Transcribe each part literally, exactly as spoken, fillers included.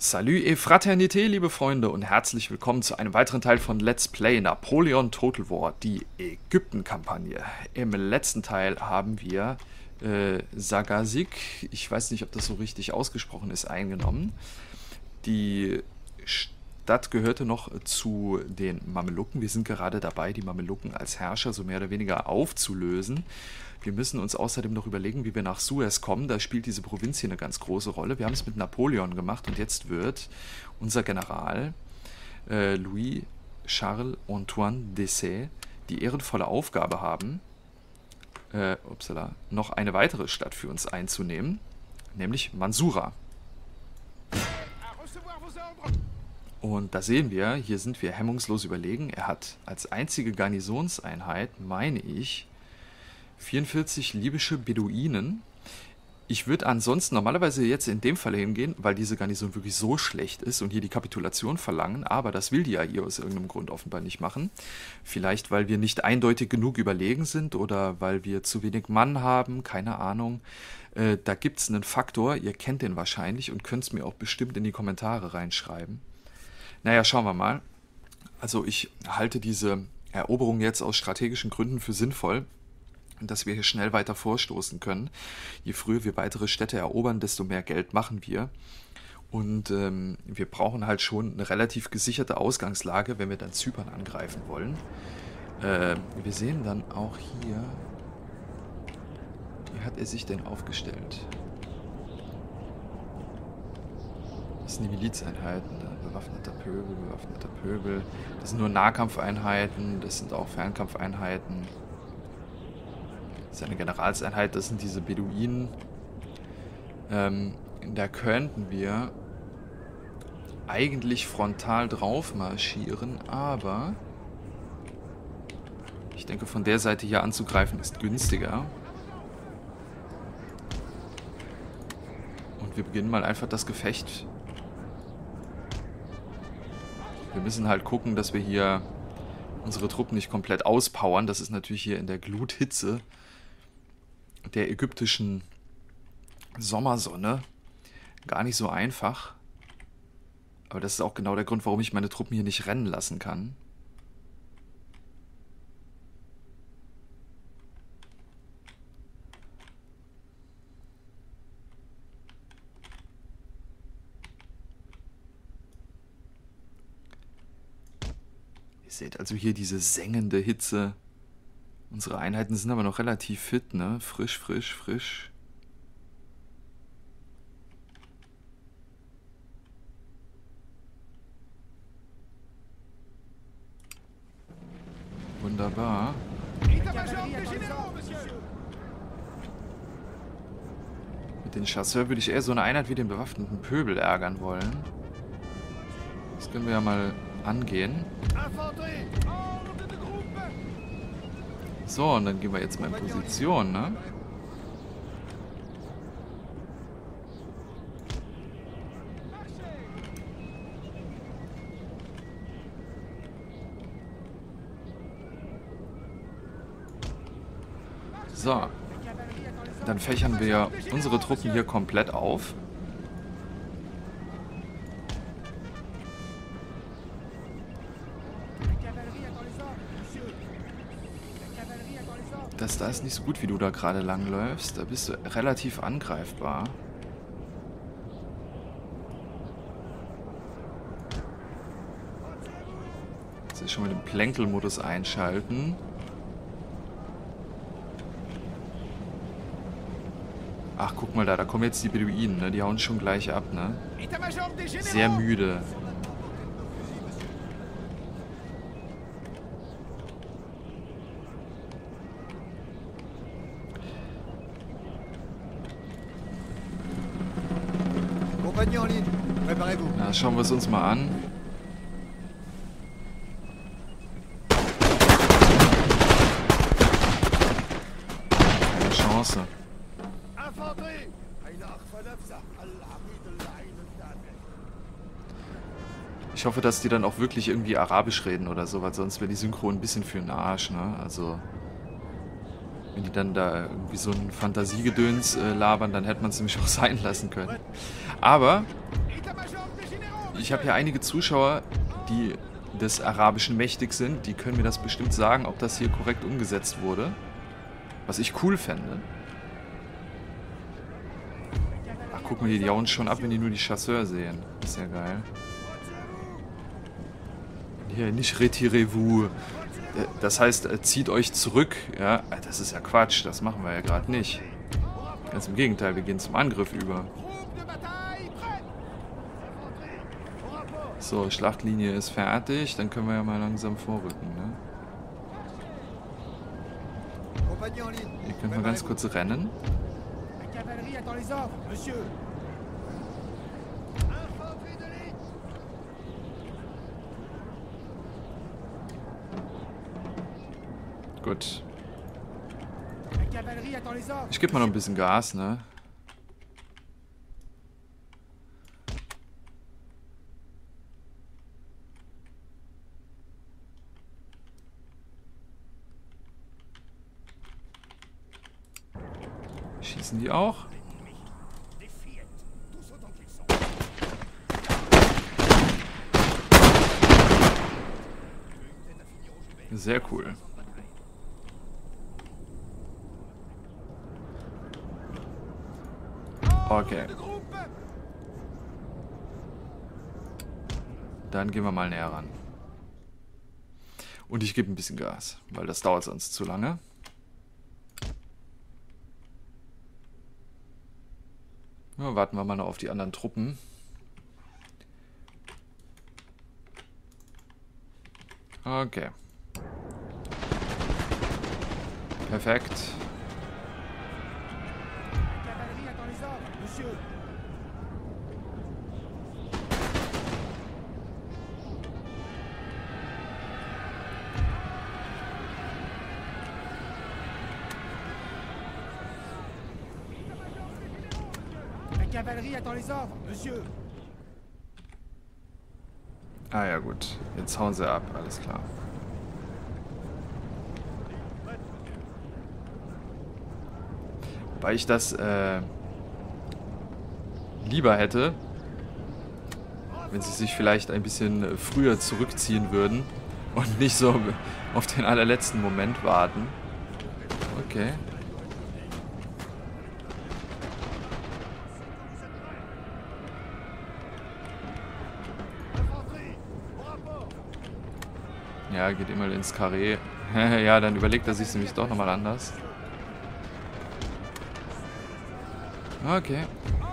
Salut et Fraternité, liebe Freunde, und herzlich willkommen zu einem weiteren Teil von Let's Play Napoleon Total War, die Ägypten-Kampagne. Im letzten Teil haben wir äh, Sagazik, ich weiß nicht, ob das so richtig ausgesprochen ist, eingenommen. Die Stadt gehörte noch zu den Mamelucken. Wir sind gerade dabei, die Mamelucken als Herrscher so mehr oder weniger aufzulösen. Wir müssen uns außerdem noch überlegen, wie wir nach Suez kommen. Da spielt diese Provinz hier eine ganz große Rolle. Wir haben es mit Napoleon gemacht und jetzt wird unser General äh, Louis Charles Antoine d'Essé die ehrenvolle Aufgabe haben, äh, upsala, noch eine weitere Stadt für uns einzunehmen, nämlich Mansura. Und da sehen wir, hier sind wir hemmungslos überlegen. Er hat als einzige Garnisonseinheit, meine ich, vierundvierzig libysche Beduinen. Ich würde ansonsten normalerweise jetzt in dem Fall hingehen, weil diese Garnison wirklich so schlecht ist und hier die Kapitulation verlangen, aber das will die ja hier aus irgendeinem Grund offenbar nicht machen. Vielleicht, weil wir nicht eindeutig genug überlegen sind oder weil wir zu wenig Mann haben, keine Ahnung. Äh, da gibt es einen Faktor, ihr kennt den wahrscheinlich und könnt es mir auch bestimmt in die Kommentare reinschreiben. Naja, schauen wir mal. Also ich halte diese Eroberung jetzt aus strategischen Gründen für sinnvoll, dass wir hier schnell weiter vorstoßen können. Je früher wir weitere Städte erobern, desto mehr Geld machen wir. Und ähm, wir brauchen halt schon eine relativ gesicherte Ausgangslage, wenn wir dann Zypern angreifen wollen. Äh, wir sehen dann auch hier, wie hat er sich denn aufgestellt? Das sind die Milizeinheiten, bewaffneter Pöbel, bewaffneter Pöbel. Das sind nur Nahkampfeinheiten, das sind auch Fernkampfeinheiten. Das ist eine Generalseinheit, das sind diese Beduinen. Ähm, da könnten wir eigentlich frontal drauf marschieren, aber ich denke, von der Seite hier anzugreifen ist günstiger. Und wir beginnen mal einfach das Gefecht. Wir müssen halt gucken, dass wir hier unsere Truppen nicht komplett auspowern. Das ist natürlich hier in der Gluthitze der ägyptischen Sommersonne gar nicht so einfach. Aber das ist auch genau der Grund, warum ich meine Truppen hier nicht rennen lassen kann. Ihr seht also hier diese sengende Hitze. Unsere Einheiten sind aber noch relativ fit, ne? Frisch, frisch, frisch. Wunderbar. Mit den Chasseurs würde ich eher so eine Einheit wie den bewaffneten Pöbel ärgern wollen. Das können wir ja mal angehen. So, und dann gehen wir jetzt mal in Position, ne? So. Dann fächern wir unsere Truppen hier komplett auf. Das da ist nicht so gut, wie du da gerade langläufst. Da bist du relativ angreifbar. Jetzt ist schon mal den Plänkelmodus einschalten. Ach, guck mal da, da kommen jetzt die Beduinen, ne? Die hauen schon gleich ab, ne? Sehr müde. Na, schauen wir es uns mal an. Keine Chance. Ich hoffe, dass die dann auch wirklich irgendwie Arabisch reden oder so, weil sonst wäre die Synchro ein bisschen für den Arsch, ne? Also, wenn die dann da irgendwie so ein Fantasiegedöns äh, labern, dann hätte man es nämlich auch sein lassen können. Aber ich habe hier einige Zuschauer, die des Arabischen mächtig sind. Die können mir das bestimmt sagen, ob das hier korrekt umgesetzt wurde. Was ich cool fände. Ach, guck mal, die hauen schon ab, wenn die nur die Chasseurs sehen. Ist ja geil. Hier, nicht retirez-vous. Das heißt, zieht euch zurück. Ja, das ist ja Quatsch. Das machen wir ja gerade nicht. Ganz im Gegenteil, wir gehen zum Angriff über. So, Schlachtlinie ist fertig. Dann können wir ja mal langsam vorrücken, ne? Ihr könnt mal ganz kurz rennen. Gut. Ich gebe mal noch ein bisschen Gas, ne? Schießen die auch? Sehr cool. Okay. Dann gehen wir mal näher ran. Und ich gebe ein bisschen Gas, weil das dauert sonst zu lange. Ja, warten wir mal noch auf die anderen Truppen. Okay. Perfekt. Ah ja gut, jetzt hauen sie ab, alles klar. Weil ich das äh, lieber hätte, wenn sie sich vielleicht ein bisschen früher zurückziehen würden und nicht so auf den allerletzten Moment warten. Okay. Ja, geht immer ins Karree. Ja, dann überlegt er sich nämlich doch nochmal anders. Okay.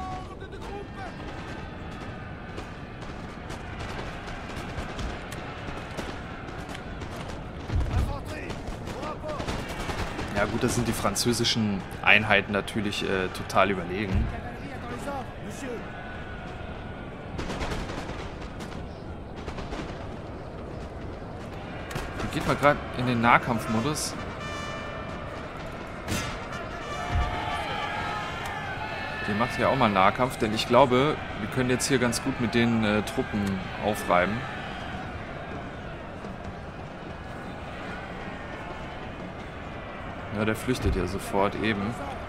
Ja gut, das sind die französischen Einheiten natürlich äh, total überlegen. Geht mal gerade in den Nahkampfmodus. Der macht ja auch mal Nahkampf, denn ich glaube, wir können jetzt hier ganz gut mit den äh, Truppen aufreiben. Ja, der flüchtet ja sofort eben.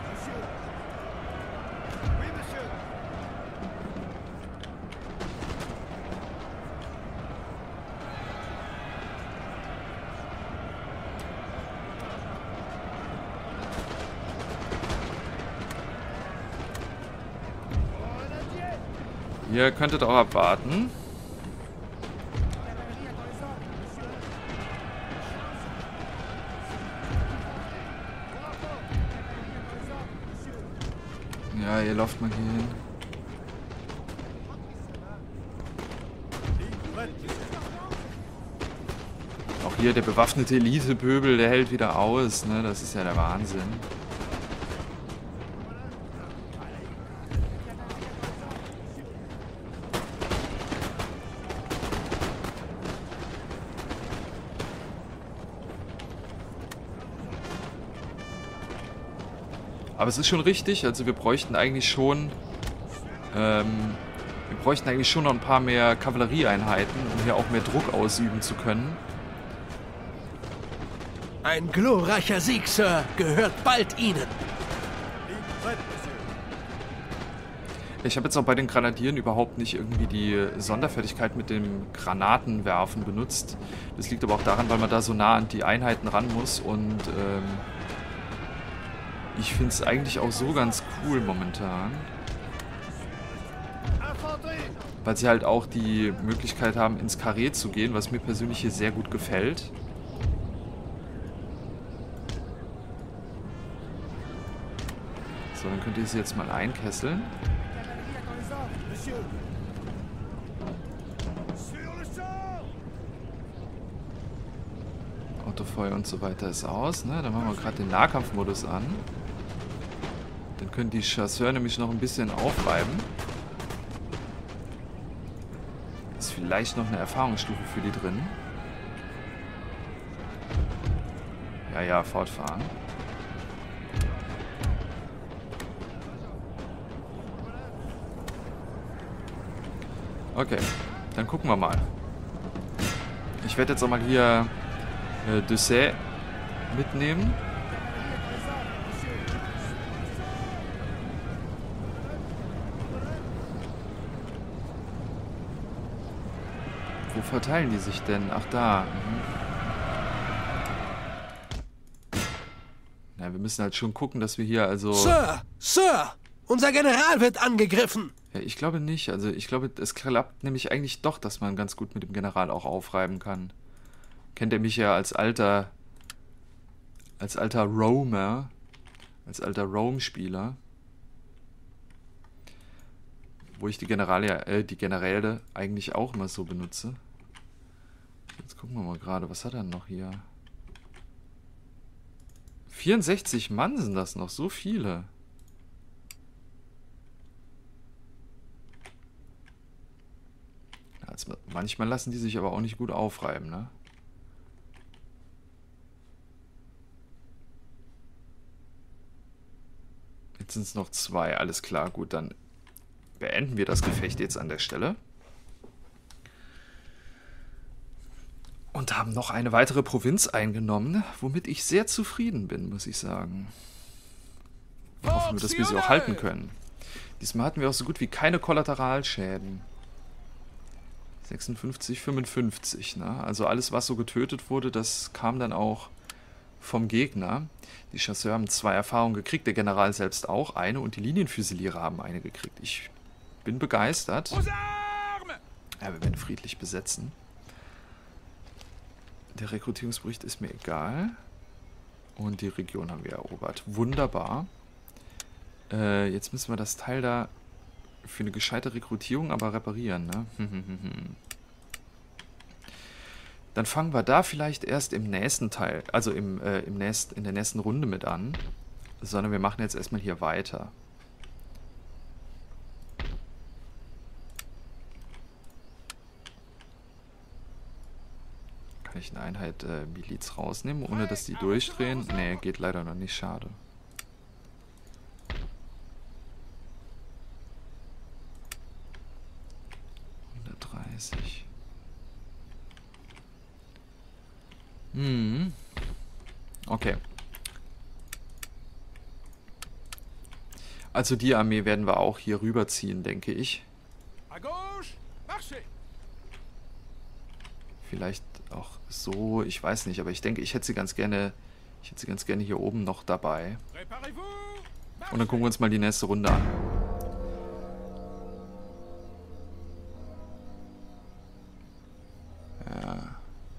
Ihr könntet auch abwarten. Ja, ihr lauft mal hier hin. Auch hier der bewaffnete Elitepöbel, der hält wieder aus, ne? Das ist ja der Wahnsinn. Aber es ist schon richtig, also wir bräuchten eigentlich schon, ähm, wir bräuchten eigentlich schon noch ein paar mehr Kavallerieeinheiten, um hier auch mehr Druck ausüben zu können. Ein glorreicher Sieg, Sir, gehört bald Ihnen. Ich habe jetzt auch bei den Grenadieren überhaupt nicht irgendwie die Sonderfertigkeit mit dem Granatenwerfen benutzt. Das liegt aber auch daran, weil man da so nah an die Einheiten ran muss und ähm, ich finde es eigentlich auch so ganz cool momentan. Weil sie halt auch die Möglichkeit haben, ins Karree zu gehen, was mir persönlich hier sehr gut gefällt. So, dann könnt ihr sie jetzt mal einkesseln. Autofeuer und so weiter ist aus, ne? Dann machen wir gerade den Nahkampfmodus an. Dann können die Chasseurs nämlich noch ein bisschen aufreiben. Ist vielleicht noch eine Erfahrungsstufe für die drin. Ja, ja, fortfahren. Okay, dann gucken wir mal. Ich werde jetzt auch mal hier äh, Dessay mitnehmen. Wo verteilen die sich denn? Ach, da. Mhm. Na, wir müssen halt schon gucken, dass wir hier also... Sir! Sir! Unser General wird angegriffen! Ja, ich glaube nicht. Also ich glaube, es klappt nämlich eigentlich doch, dass man ganz gut mit dem General auch aufreiben kann. Kennt er mich ja als alter... als alter Roamer. Als alter Roam-Spieler. Wo ich die Generale, äh, die Generäle eigentlich auch immer so benutze. Jetzt gucken wir mal gerade, was hat er noch hier? vierundsechzig Mann sind das noch, so viele. Also manchmal lassen die sich aber auch nicht gut aufreiben, ne? Jetzt sind es noch zwei, alles klar, gut, dann beenden wir das Gefecht jetzt an der Stelle. Und haben noch eine weitere Provinz eingenommen, womit ich sehr zufrieden bin, muss ich sagen. Hoffen wir, dass wir sie auch halten können. Diesmal hatten wir auch so gut wie keine Kollateralschäden. sechsundfünfzig, fünfundfünfzig, ne? Also alles, was so getötet wurde, das kam dann auch vom Gegner. Die Chasseurs haben zwei Erfahrungen gekriegt, der General selbst auch eine und die Linienfüsilierer haben eine gekriegt. Ich bin begeistert. Ja, wir werden friedlich besetzen. Der Rekrutierungsbericht ist mir egal. Und die Region haben wir erobert. Wunderbar. Äh, jetzt müssen wir das Teil da für eine gescheite Rekrutierung aber reparieren, ne? Dann fangen wir da vielleicht erst im nächsten Teil, also im, äh, im nächsten, in der nächsten Runde mit an. Sondern wir machen jetzt erstmal hier weiter. Kann ich eine Einheit äh, Miliz rausnehmen, ohne dass die durchdrehen? Nee, geht leider noch nicht, schade. hundertdreißig. Hm. Okay. Also die Armee werden wir auch hier rüberziehen, denke ich. Vielleicht auch so, ich weiß nicht, aber ich denke, ich hätte sie ganz gerne, ich hätte sie ganz gerne hier oben noch dabei. Und dann gucken wir uns mal die nächste Runde an. Ja.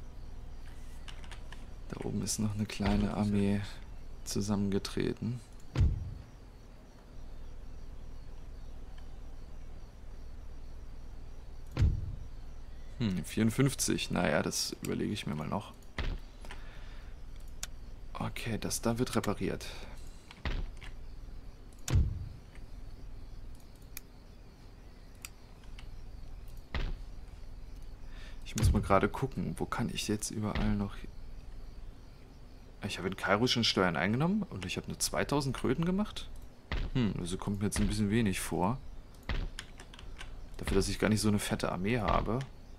Da oben ist noch eine kleine Armee zusammengetreten. Hm, vierundfünfzig. Naja, das überlege ich mir mal noch. Okay, das da wird repariert. Ich muss mal gerade gucken, wo kann ich jetzt überall noch... Ich habe in Kairo schon Steuern eingenommen und ich habe nur zweitausend Kröten gemacht. Hm, also kommt mir jetzt ein bisschen wenig vor. Dafür, dass ich gar nicht so eine fette Armee habe.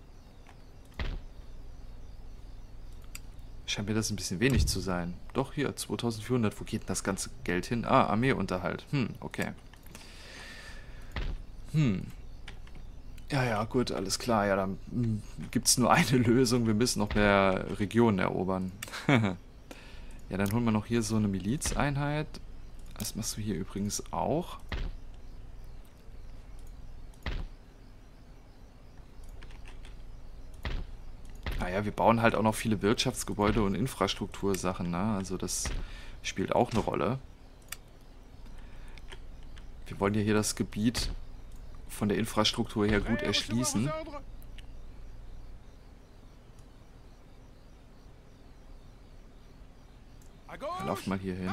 Scheint mir das ein bisschen wenig zu sein. Doch, hier, zweitausendvierhundert. Wo geht denn das ganze Geld hin? Ah, Armeeunterhalt. Hm, okay. Hm. Ja, ja, gut, alles klar. Ja, dann hm, gibt es nur eine Lösung. Wir müssen noch mehr Regionen erobern. Ja, dann holen wir noch hier so eine Milizeinheit. Das machst du hier übrigens auch. Naja, wir bauen halt auch noch viele Wirtschaftsgebäude und Infrastruktursachen, ne? Also das spielt auch eine Rolle. Wir wollen ja hier das Gebiet von der Infrastruktur her gut erschließen. Wir laufen mal hier hin.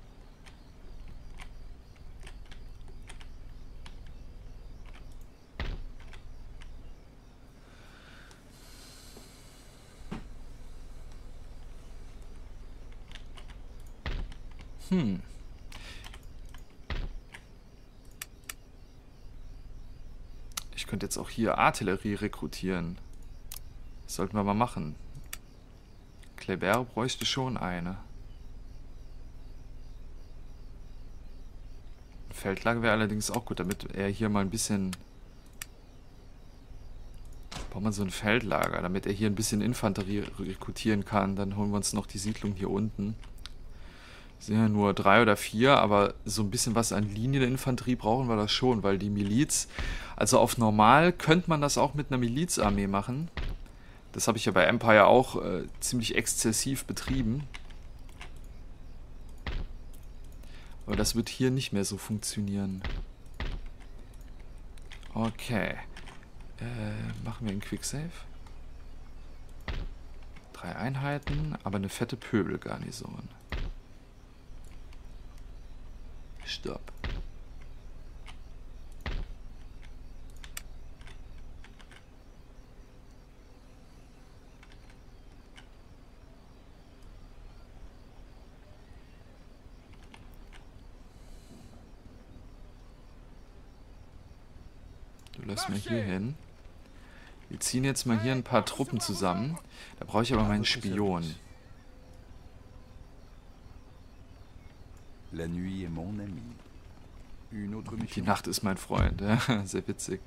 Hm. Ich könnte jetzt auch hier Artillerie rekrutieren. Das sollten wir mal machen. Kleber bräuchte schon eine. Feldlager wäre allerdings auch gut, damit er hier mal ein bisschen... Braucht man so ein Feldlager, damit er hier ein bisschen Infanterie rekrutieren kann. Dann holen wir uns noch die Siedlung hier unten. Sind ja nur drei oder vier, aber so ein bisschen was an Linieninfanterie brauchen wir das schon, weil die Miliz... Also auf normal könnte man das auch mit einer Milizarmee machen. Das habe ich ja bei Empire auch äh, ziemlich exzessiv betrieben. Aber das wird hier nicht mehr so funktionieren. Okay. Äh, machen wir einen Quicksave. Drei Einheiten, aber eine fette Pöbelgarnison. Stopp. Du lässt mir hier hin. Wir ziehen jetzt mal hier ein paar Truppen zusammen. Da brauche ich aber meinen Spion. La nuit est mon ami. Une autre Die mission. Nacht ist mein Freund. Ja, sehr witzig.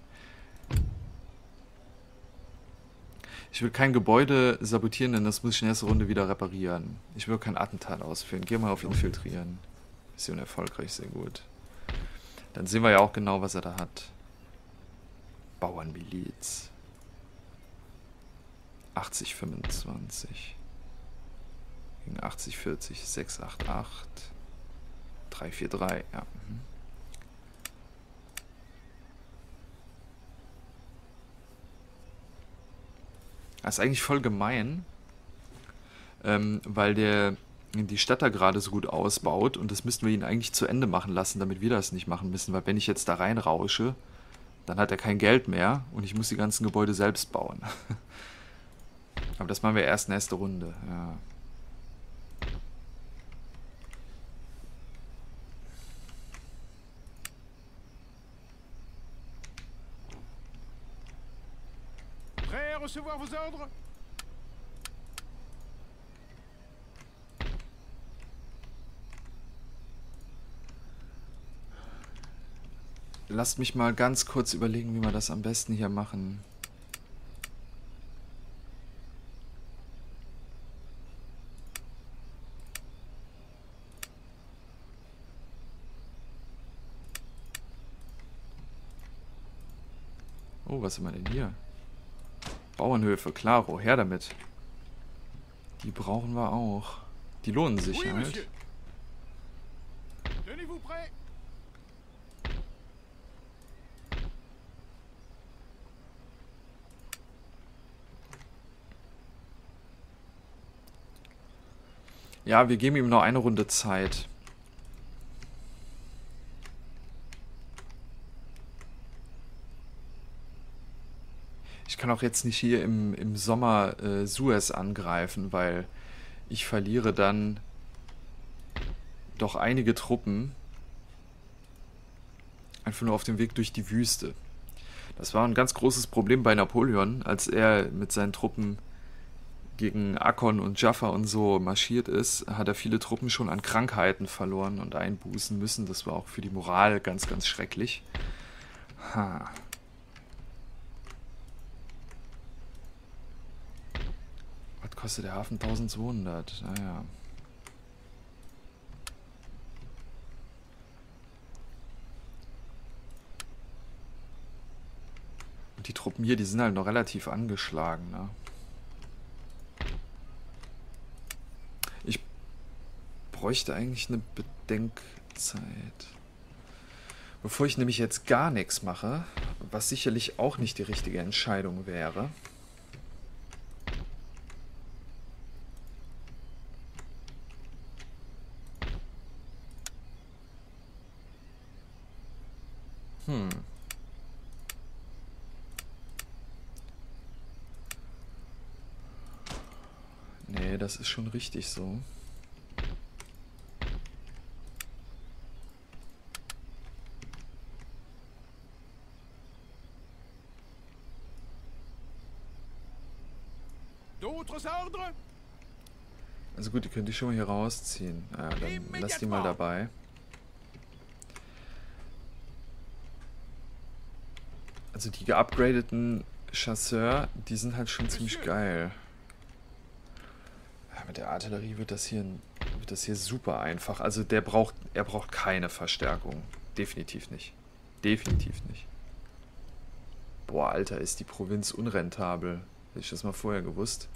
Ich will kein Gebäude sabotieren, denn das muss ich in erster Runde wieder reparieren. Ich will kein Attentat ausführen. Geh mal auf Infiltrieren. Mission erfolgreich, sehr gut. Dann sehen wir ja auch genau, was er da hat. Bauernmiliz. achtzig fünfundzwanzig. Gegen achtzig vierzig. sechs acht acht. drei vier drei. Ja. Mhm. Das ist eigentlich voll gemein, ähm, weil der die Stadt da gerade so gut ausbaut und das müssten wir ihn eigentlich zu Ende machen lassen, damit wir das nicht machen müssen, weil wenn ich jetzt da reinrausche, dann hat er kein Geld mehr und ich muss die ganzen Gebäude selbst bauen. Aber das machen wir erst nächste Runde. Ja. Prêt à recevoir vos ordres? Lasst mich mal ganz kurz überlegen, wie wir das am besten hier machen. Oh, was haben wir denn hier? Bauernhöfe, klaro, her damit. Die brauchen wir auch. Die lohnen sich Oui, halt. monsieur. Tenez-vous prêt? Ja, wir geben ihm noch eine Runde Zeit. Ich kann auch jetzt nicht hier im, im Sommer äh, Suez angreifen, weil ich verliere dann doch einige Truppen. Einfach nur auf dem Weg durch die Wüste. Das war ein ganz großes Problem bei Napoleon, als er mit seinen Truppen gegen Akkon und Jaffa und so marschiert ist, hat er viele Truppen schon an Krankheiten verloren und einbußen müssen. Das war auch für die Moral ganz, ganz schrecklich. Ha. Was kostet der Hafen? eintausendzweihundert. Naja. Und die Truppen hier, die sind halt noch relativ angeschlagen, ne? Ich bräuchte eigentlich eine Bedenkzeit. Bevor ich nämlich jetzt gar nichts mache, was sicherlich auch nicht die richtige Entscheidung wäre. Hm. Nee, das ist schon richtig so. Also gut, die könnte ich schon mal hier rausziehen. Ja, dann lass die mal dabei. Also die geupgradeten Chasseur, die sind halt schon ziemlich geil. Ja, mit der Artillerie wird das hier wird das hier super einfach. Also der braucht, er braucht keine Verstärkung. Definitiv nicht. Definitiv nicht. Boah, Alter, ist die Provinz unrentabel. Hätte ich das mal vorher gewusst.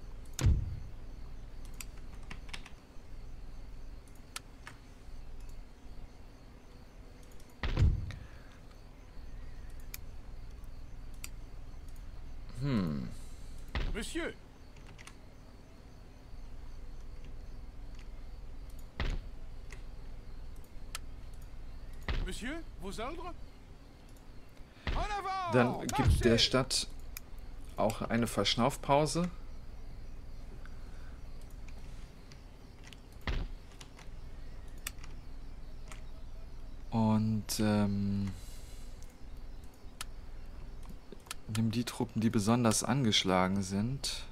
Hm. Monsieur! Monsieur, vos ordres? En avant! Dann gibt der Stadt auch eine Verschnaufpause. Und ähm, nimm die Truppen, die besonders angeschlagen sind.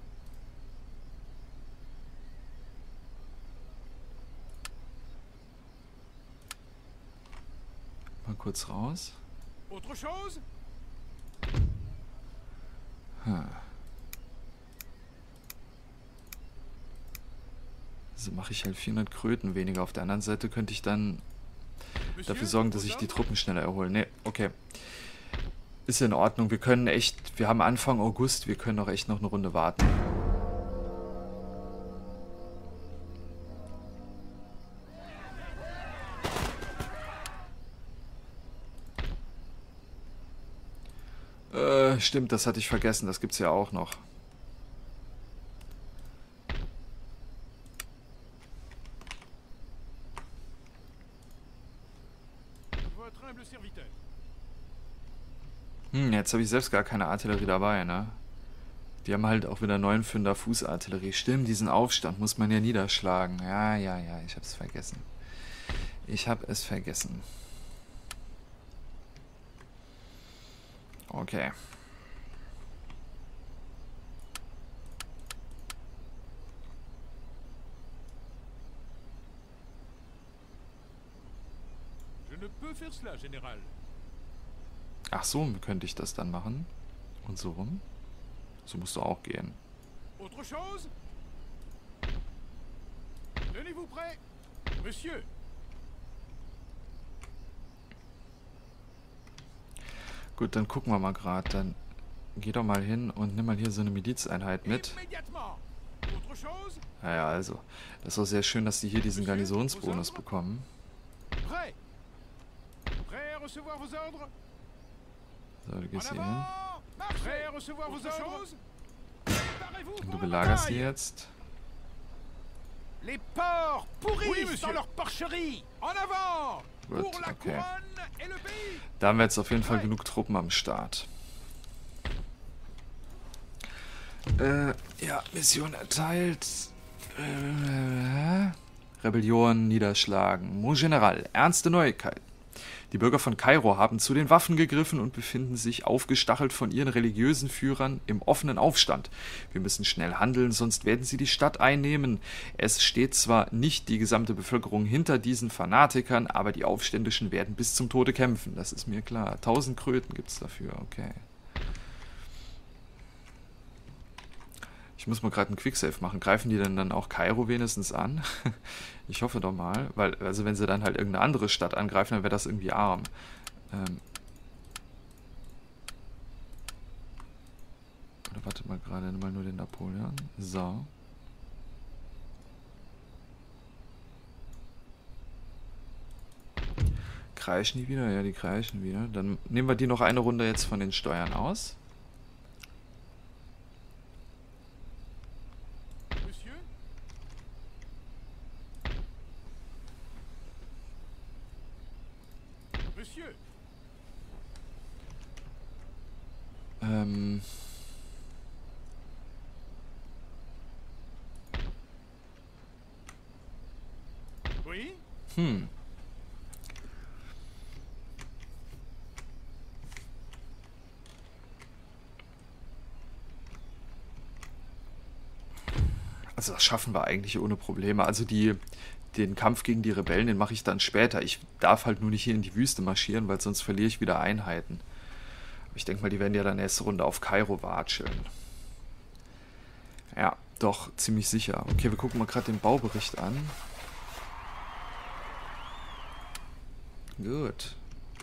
Mal kurz raus. Autre chose? Hm. Also mache ich halt vierhundert Kröten weniger. Auf der anderen Seite könnte ich dann dafür sorgen, dass ich die Truppen schneller erhole. Ne, okay. Ist in Ordnung. Wir können echt, wir haben Anfang August, wir können auch echt noch eine Runde warten. Äh, stimmt, das hatte ich vergessen. Das gibt's ja auch noch. Hm, jetzt habe ich selbst gar keine Artillerie dabei, ne? Die haben halt auch wieder neunfünder Fußartillerie. Stimmt, diesen Aufstand muss man ja niederschlagen. Ja, ja, ja, ich habe es vergessen. Ich habe es vergessen. Okay. Je ne peux faire cela, Général. Ach so, wie könnte ich das dann machen? Und so rum? So musst du auch gehen. Autre chose? Tenez-vous prêt? Monsieur! Gut, dann gucken wir mal gerade. Dann geh doch mal hin und nimm mal hier so eine Milizeinheit mit. Naja, also. Das ist auch sehr schön, dass die hier diesen Garnisonsbonus bekommen. So, du gehst hier hin. Und du belagerst die jetzt. Les porcs pourris dans leur porcherie! En avant! Gut, okay. Da haben wir jetzt auf jeden Fall genug Truppen am Start. Äh, ja, Mission erteilt. Äh, Rebellion niederschlagen. Mon General, ernste Neuigkeit. Die Bürger von Kairo haben zu den Waffen gegriffen und befinden sich aufgestachelt von ihren religiösen Führern im offenen Aufstand. Wir müssen schnell handeln, sonst werden sie die Stadt einnehmen. Es steht zwar nicht die gesamte Bevölkerung hinter diesen Fanatikern, aber die Aufständischen werden bis zum Tode kämpfen. Das ist mir klar. Tausend Kröten gibt es dafür, okay. Ich muss mal gerade einen Quicksave machen. Greifen die denn dann auch Kairo wenigstens an? Ich hoffe doch mal. Weil, also wenn sie dann halt irgendeine andere Stadt angreifen, dann wäre das irgendwie arm. Ähm Oder wartet mal gerade mal nur den Napoleon. So. Kreischen die wieder? Ja, die kreischen wieder. Dann nehmen wir die noch eine Runde jetzt von den Steuern aus. Ähm. Hm. Also das schaffen wir eigentlich ohne Probleme. Also die, den Kampf gegen die Rebellen, den mache ich dann später. Ich darf halt nur nicht hier in die Wüste marschieren, weil sonst verliere ich wieder Einheiten. Ich denke mal, die werden ja dann nächste Runde auf Kairo watscheln. Ja, doch, ziemlich sicher. Okay, wir gucken mal gerade den Baubericht an. Gut.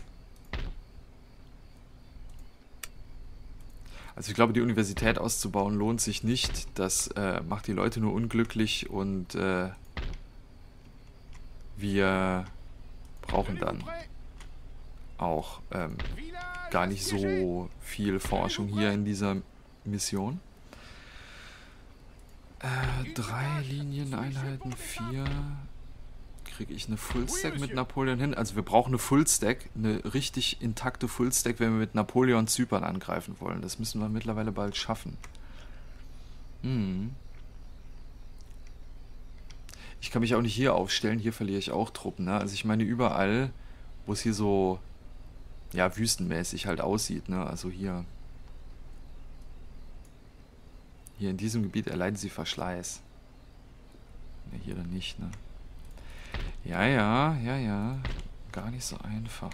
Also ich glaube, die Universität auszubauen lohnt sich nicht. Das äh, macht die Leute nur unglücklich und äh, wir brauchen dann auch ähm, gar nicht so viel Forschung hier in dieser Mission. Äh, drei Linieneinheiten, vier. Kriege ich eine Fullstack mit Napoleon hin? Also wir brauchen eine Fullstack, eine richtig intakte Fullstack, wenn wir mit Napoleon Zypern angreifen wollen. Das müssen wir mittlerweile bald schaffen. Hm. Ich kann mich auch nicht hier aufstellen, hier verliere ich auch Truppen. Ne? Also ich meine überall, wo es hier so ja, wüstenmäßig halt aussieht, ne? Also hier. Hier in diesem Gebiet erleiden sie Verschleiß. Ne, hier dann nicht, ne? Ja, ja, ja, ja. Gar nicht so einfach.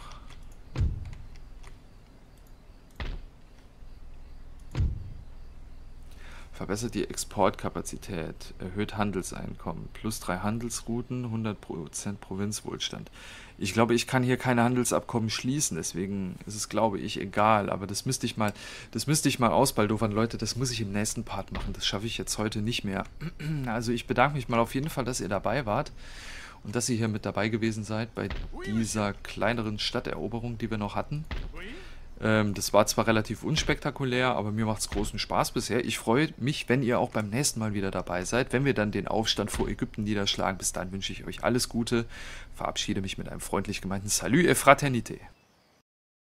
Verbessert die Exportkapazität, erhöht Handelseinkommen, plus drei Handelsrouten, hundert Prozent Provinzwohlstand. Ich glaube, ich kann hier keine Handelsabkommen schließen, deswegen ist es, glaube ich, egal. Aber das müsste ich mal, das müsste ich mal ausbaldowern, Leute. Das muss ich im nächsten Part machen. Das schaffe ich jetzt heute nicht mehr. Also ich bedanke mich mal auf jeden Fall, dass ihr dabei wart und dass ihr hier mit dabei gewesen seid bei dieser kleineren Stadteroberung, die wir noch hatten. Ähm, das war zwar relativ unspektakulär, aber mir macht es großen Spaß bisher. Ich freue mich, wenn ihr auch beim nächsten Mal wieder dabei seid, wenn wir dann den Aufstand vor Ägypten niederschlagen. Bis dann wünsche ich euch alles Gute, verabschiede mich mit einem freundlich gemeinten Salut et Fraternité.